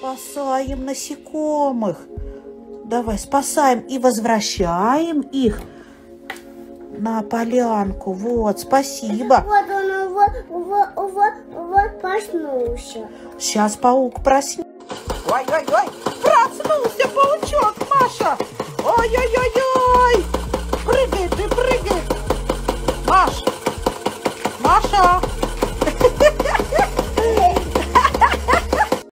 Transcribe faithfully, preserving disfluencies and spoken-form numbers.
Спасаем насекомых. Давай, спасаем и возвращаем их на полянку. Вот, спасибо. Вот он, вот, вот, вот, вот проснулся. Сейчас паук проснется. Ой-ой-ой, проснулся паучок, Маша. Ой-ой-ой-ой. Прыгай ты, прыгай. Маш, Маша.